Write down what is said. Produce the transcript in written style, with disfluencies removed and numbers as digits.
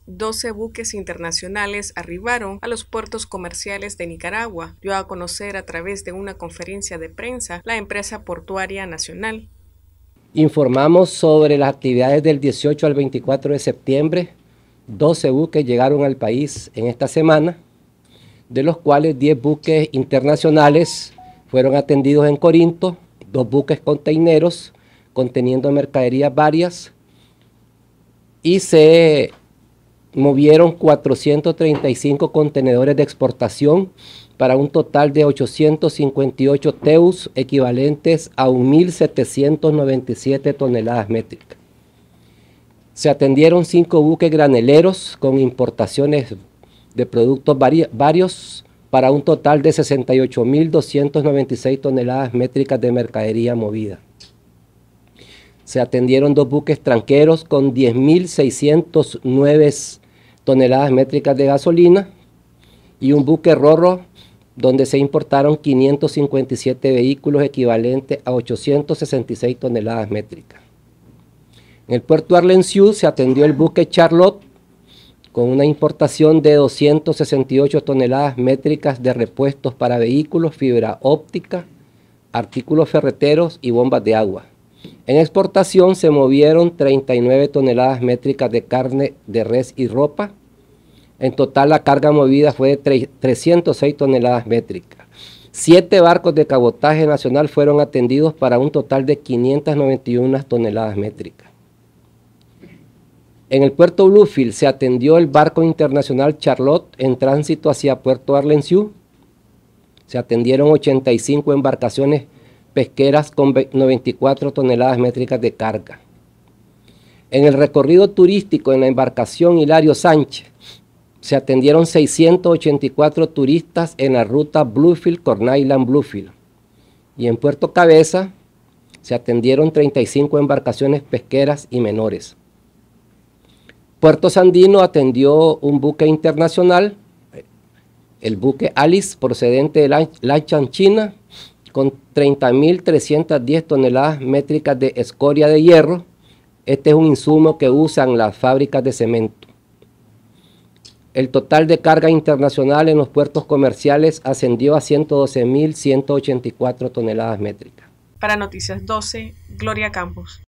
12 buques internacionales arribaron a los puertos comerciales de Nicaragua, dio a conocer a través de una conferencia de prensa la empresa portuaria nacional. Informamos sobre las actividades del 18 al 24 de septiembre. 12 buques llegaron al país en esta semana, de los cuales 10 buques internacionales fueron atendidos en Corinto, 2 buques containeros conteniendo mercaderías varias, y se movieron 435 contenedores de exportación para un total de 858 TEUs equivalentes a 1.797 toneladas métricas. Se atendieron 5 buques graneleros con importaciones de productos varios para un total de 68.296 toneladas métricas de mercadería movida. Se atendieron 2 buques tranqueros con 10.609 toneladas métricas de gasolina y un buque ro-ro donde se importaron 557 vehículos equivalentes a 866 toneladas métricas. En el puerto de Arlencio se atendió el buque Charlotte con una importación de 268 toneladas métricas de repuestos para vehículos, fibra óptica, artículos ferreteros y bombas de agua. En exportación se movieron 39 toneladas métricas de carne de res y ropa. En total la carga movida fue de 306 toneladas métricas. 7 barcos de cabotaje nacional fueron atendidos para un total de 591 toneladas métricas. En el puerto Bluefield se atendió el barco internacional Charlotte en tránsito hacia Puerto Arlencio. Se atendieron 85 embarcaciones pesqueras con 94 toneladas métricas de carga. En el recorrido turístico en la embarcación Hilario Sánchez se atendieron 684 turistas en la ruta Bluefield-Corn Island-Bluefield. Y en Puerto Cabeza se atendieron 35 embarcaciones pesqueras y menores. Puerto Sandino atendió un buque internacional, el buque Alice, procedente de Lanchan, China, con 30.310 toneladas métricas de escoria de hierro. Este es un insumo que usan las fábricas de cemento. El total de carga internacional en los puertos comerciales ascendió a 112.184 toneladas métricas. Para Noticias 12, Gloria Campos.